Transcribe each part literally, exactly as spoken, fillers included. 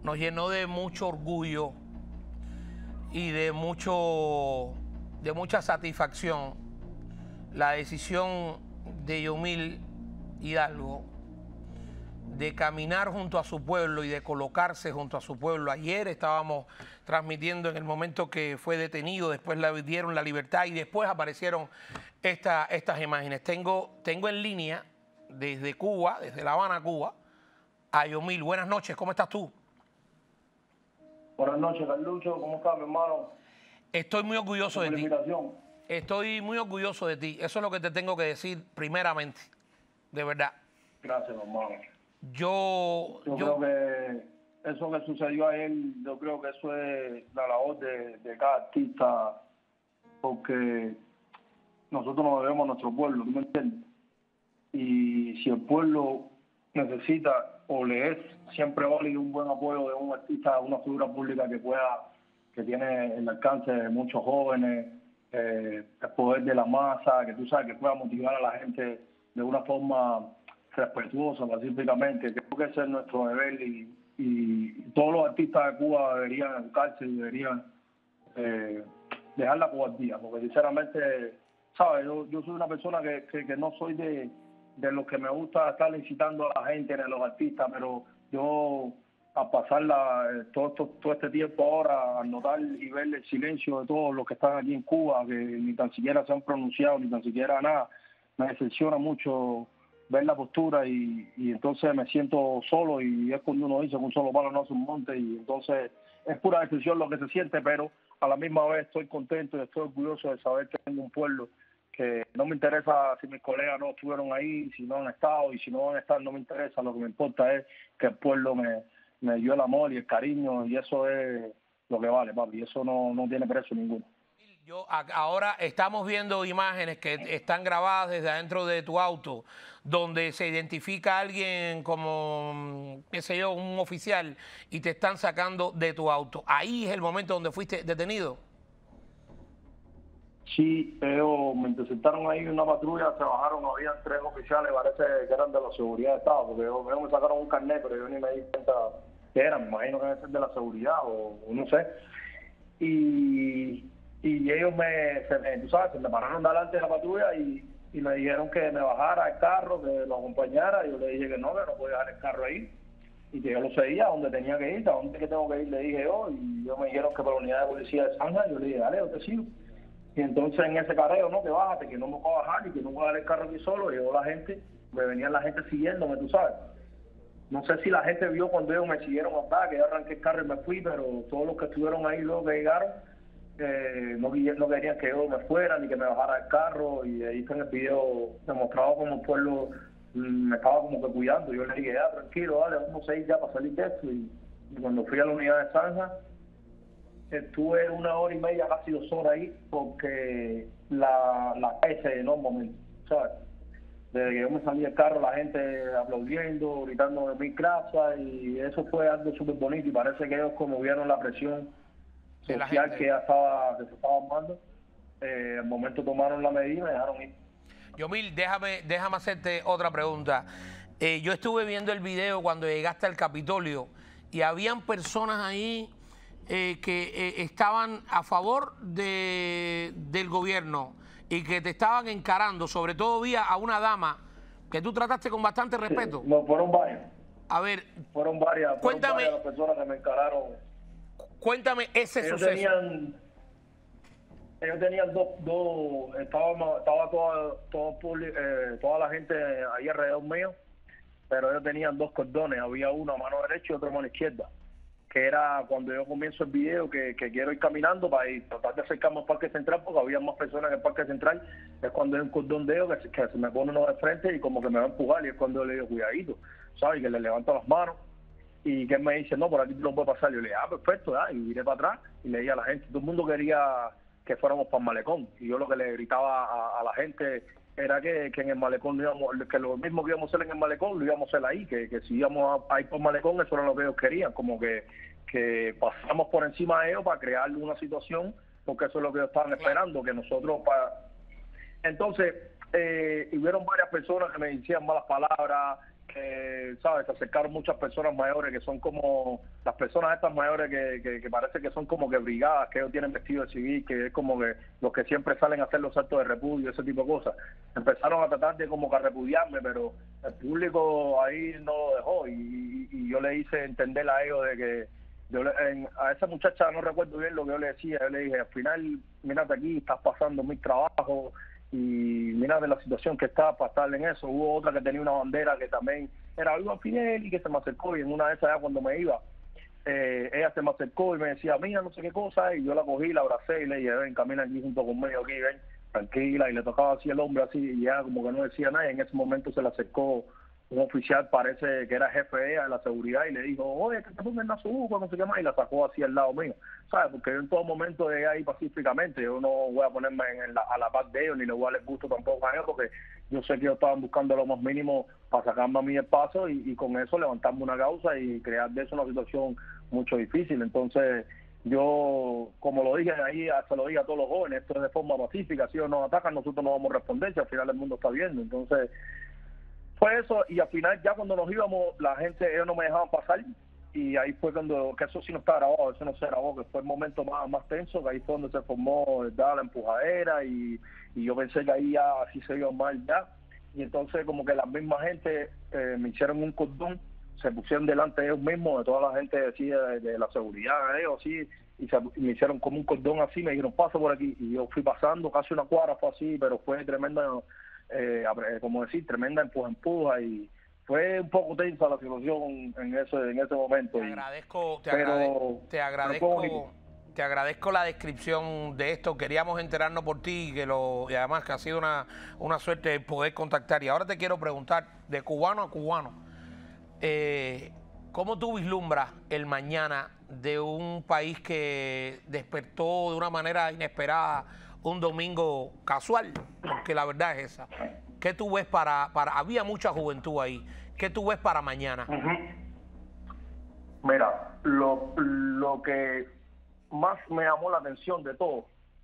nos llenó de mucho orgullo y de mucho de mucha satisfacción la decisión de Yomil Hidalgo de caminar junto a su pueblo y de colocarse junto a su pueblo. Ayer estábamos transmitiendo en el momento que fue detenido, después le dieron la libertad y después aparecieron esta, estas imágenes. Tengo, tengo en línea desde Cuba, desde La Habana, Cuba, a Yomil. Buenas noches, ¿cómo estás tú? Buenas noches, Carlucho. ¿Cómo estás, mi hermano? Estoy muy orgulloso de ti. Estoy muy orgulloso de ti. Eso es lo que te tengo que decir primeramente, de verdad. Gracias, hermano. Yo, yo, yo creo que eso que sucedió ayer, yo creo que eso es la labor de, de cada artista, porque nosotros nos debemos a nuestro pueblo, ¿tú me entiendes? Y si el pueblo necesita o le es siempre válido un buen apoyo de un artista, una figura pública que pueda, que tiene el alcance de muchos jóvenes, eh, el poder de la masa, que tú sabes que pueda motivar a la gente de una forma respetuosa, pacíficamente. Creo que ese es nuestro deber y, y todos los artistas de Cuba deberían educarse y deberían eh, dejar la cobardía, porque sinceramente, ¿sabes? Yo, yo soy una persona que, que, que no soy de, de los que me gusta estar incitando a la gente, ni a los artistas, pero yo a pasar la, todo, todo, todo este tiempo ahora, a notar y ver el silencio de todos los que están aquí en Cuba, que ni tan siquiera se han pronunciado, ni tan siquiera nada, me decepciona mucho ver la postura y, y entonces me siento solo y es cuando uno dice que un solo palo no hace un monte y entonces es pura decisión lo que se siente, pero a la misma vez estoy contento y estoy orgulloso de saber que tengo un pueblo que no me interesa si mis colegas no estuvieron ahí, si no han estado y si no van a estar no me interesa, lo que me importa es que el pueblo me, me dio el amor y el cariño y eso es lo que vale, papi, eso no, no tiene precio ninguno. Yo, ahora estamos viendo imágenes que están grabadas desde adentro de tu auto, donde se identifica a alguien como, qué sé yo, un oficial, y te están sacando de tu auto. ¿Ahí es el momento donde fuiste detenido? Sí, ellos me interceptaron ahí en una patrulla, se bajaron, había tres oficiales, parece que eran de la seguridad de Estado, porque ellos, ellos me sacaron un carnet, pero yo ni me di cuenta que eran, me imagino que deben ser de la seguridad o, o no sé. Y... y ellos me, se me, tú sabes, se me pararon delante de la patrulla y, y me dijeron que me bajara el carro, que lo acompañara, y yo le dije que no, que no podía dejar el carro ahí, y que yo lo seguía, a dónde tenía que ir, a dónde que tengo que ir, le dije yo, y ellos me dijeron que por la unidad de policía de Zanja, yo le dije, dale, yo te sigo. Y entonces en ese careo, no, que bájate, que no me voy a bajar y que no voy a dar el carro aquí solo, y llegó la gente, me venía la gente siguiéndome, tú sabes. No sé si la gente vio cuando ellos me siguieron hasta, que yo arranqué el carro y me fui, pero todos los que estuvieron ahí luego que llegaron, Eh, no, no querían que yo me fuera ni que me bajara el carro y ahí está en el video demostrado como el pueblo mmm, me estaba como que cuidando. Yo le dije, ya tranquilo, dale, vamos a ir ya para salir de esto y, y cuando fui a la unidad de Zanja estuve una hora y media, casi dos horas ahí porque la, la calle se llenó un momento, ¿sabes? Desde que yo me salí del carro la gente aplaudiendo, gritando de mil gracias y eso fue algo súper bonito y parece que ellos como vieron la presión social que ya estaba, que se estaba armando, eh, al momento tomaron la medida y me dejaron ir. Yomil, déjame, déjame hacerte otra pregunta. Eh, yo estuve viendo el video cuando llegaste al Capitolio y habían personas ahí eh, que eh, estaban a favor de, del gobierno y que te estaban encarando, sobre todo vi a una dama que tú trataste con bastante respeto. Sí, no, fueron varias. A ver, fueron varias, fueron cuéntame, varias las personas que me encararon. Cuéntame ese ellos suceso. Tenían, ellos tenían dos, dos estaba, estaba toda, todo, eh, toda la gente ahí alrededor mío, pero ellos tenían dos cordones, había uno a mano derecha y otro a mano izquierda, que era cuando yo comienzo el video que, que quiero ir caminando para ir, tratar de acercarme al Parque Central, porque había más personas en el Parque Central, es cuando hay un cordón de ellos que, que se me pone uno de frente y como que me va a empujar y es cuando yo le digo cuidadito, ¿sabes? Y que le levanto las manos. Y que él me dice, no, por aquí tú no puedes pasar. Yo le dije, ah, perfecto, ¿ya? Y viré para atrás y le dije a la gente, todo el mundo quería que fuéramos para el malecón. Y yo lo que le gritaba a, a la gente era que, que en el malecón, íbamos, que lo mismo que íbamos a hacer en el malecón, lo íbamos a hacer ahí, que, que si íbamos a, a ir por el malecón, eso era lo que ellos querían, como que, que pasamos por encima de ellos para crear una situación, porque eso es lo que ellos estaban esperando, que nosotros para... Entonces, eh, hubieron varias personas que me decían malas palabras, eh, ¿sabes? Se acercaron muchas personas mayores que son como, las personas estas mayores que, que, que parece que son como que brigadas, que ellos tienen vestido de civil, que es como que los que siempre salen a hacer los actos de repudio, ese tipo de cosas. Empezaron a tratar de como que a repudiarme, pero el público ahí no lo dejó, y, y yo le hice entender a ellos de que yo le, en, a esa muchacha no recuerdo bien lo que yo le decía, yo le dije, al final, mírate aquí, estás pasando mil trabajos, y mira de la situación que está para estar en eso. Hubo otra que tenía una bandera que también era algo a Fidel y que se me acercó, y en una de esas ya cuando me iba, eh, ella se me acercó y me decía, mira, no sé qué cosa, y yo la cogí, la abracé y le dije, ven, camina aquí junto conmigo, aquí, ven, tranquila, y le tocaba así el hombre así, y ella como que no decía nada, y en ese momento se le acercó un oficial, parece que era jefe de ella, de la seguridad, y le dijo, oye, que te pongan a su buco, no sé qué más, y la sacó así al lado mío, ¿sabes? Porque yo en todo momento llegué ahí pacíficamente, yo no voy a ponerme en la, a la par de ellos, ni le voy a darle gusto tampoco a ellos, porque yo sé que ellos estaban buscando lo más mínimo para sacarme a mí el paso, y, y con eso levantarme una causa y crear de eso una situación mucho difícil. Entonces, yo, como lo dije ahí, se lo dije a todos los jóvenes, esto es de forma pacífica, si ellos nos atacan, nosotros no vamos a responder, si al final el mundo está viendo. Entonces, fue eso, y al final ya cuando nos íbamos, la gente, ellos no me dejaban pasar, y ahí fue cuando, que eso sí no está grabado, eso no se grabó, que fue el momento más, más tenso, que ahí fue donde se formó, ¿verdad?, la empujadera, y, y yo pensé que ahí ya así se iba mal ya, y entonces como que la misma gente eh, me hicieron un cordón, se pusieron delante de ellos mismos, de toda la gente así de, de la seguridad, de ellos así, y, se, y me hicieron como un cordón así, me dijeron, pasa por aquí, y yo fui pasando, casi una cuadra fue así, pero fue tremenda, eh, como decir, tremenda empuja, empuja, y fue un poco tensa la situación en ese en ese momento. Te agradezco, te, pero, agrade, te agradezco, te agradezco la descripción de esto. Queríamos enterarnos por ti, que lo, y además que ha sido una, una suerte poder contactar. Y ahora te quiero preguntar, de cubano a cubano, eh, ¿cómo tú vislumbras el mañana de un país que despertó de una manera inesperada un domingo casual? Porque la verdad es esa. ¿Qué tú ves para, para... Había mucha juventud ahí. ¿Qué tú ves para mañana? Uh-huh. Mira, lo, lo que más me llamó la atención de todo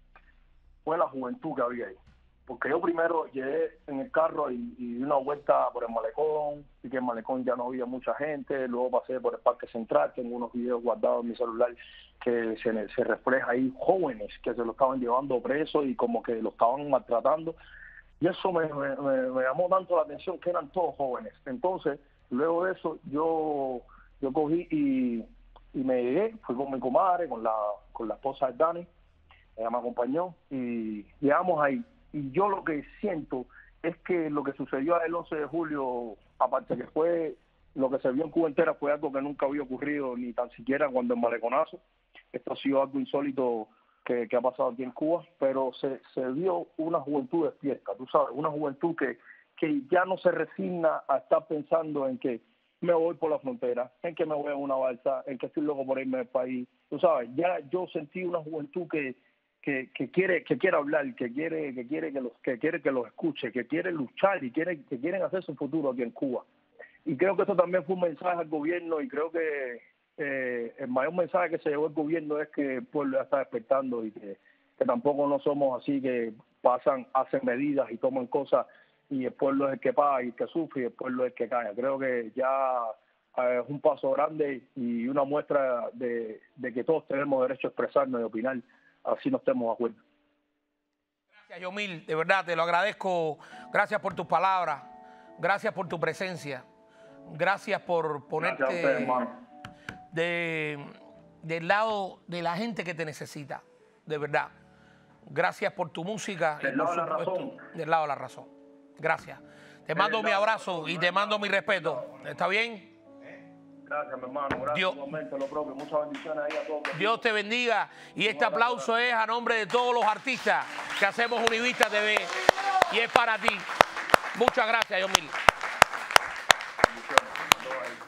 fue la juventud que había ahí. Porque yo primero llegué en el carro y, y di una vuelta por el malecón, y que en el malecón ya no había mucha gente, luego pasé por el Parque Central, tengo unos videos guardados en mi celular que se, se refleja ahí jóvenes que se lo estaban llevando preso y como que lo estaban maltratando. Y eso me, me, me llamó tanto la atención, que eran todos jóvenes. Entonces, luego de eso, yo yo cogí y, y me llegué, fui con mi comadre, con la con la esposa de Dani, ella me acompañó, y llegamos ahí. Y yo lo que siento es que lo que sucedió el once de julio, aparte que fue lo que se vio en Cuba entera, fue algo que nunca había ocurrido, ni tan siquiera cuando el maleconazo. Esto ha sido algo insólito Que, que ha pasado aquí en Cuba, pero se, se vio una juventud despierta, tú sabes, una juventud que, que ya no se resigna a estar pensando en que me voy por la frontera, en que me voy a una balsa, en que estoy loco por irme del país, tú sabes, ya yo sentí una juventud que, que, que quiere que quiere hablar, que quiere que quiere que los que quiere que los escuche, que quiere luchar y quiere que quieren hacer su futuro aquí en Cuba. Y creo que eso también fue un mensaje al gobierno, y creo que Eh, el mayor mensaje que se llevó el gobierno es que el pueblo ya está despertando, y que, que tampoco no somos así que pasan, hacen medidas y toman cosas y el pueblo es el que paga y el que sufre y el pueblo es el que cae. Creo que ya eh, es un paso grande y una muestra de, de que todos tenemos derecho a expresarnos y opinar, así no estemos de acuerdo. Gracias, Yomil, de verdad te lo agradezco. Gracias por tus palabras, gracias por tu presencia, gracias por ponerte... Gracias a ustedes, hermano. De, del lado de la gente que te necesita, de verdad. Gracias por tu música. Del lado de la razón. Del lado de la razón. Gracias. Te mando mi abrazo y te mando mi respeto. ¿Está bien? Gracias, mi hermano. Gracias. Dios, momento, lo propio. Muchas bendiciones ahí a todos. Dios te bendiga. Y este aplauso es a nombre de todos los artistas que hacemos Univista T V. Y es para ti. Muchas gracias, Yomil.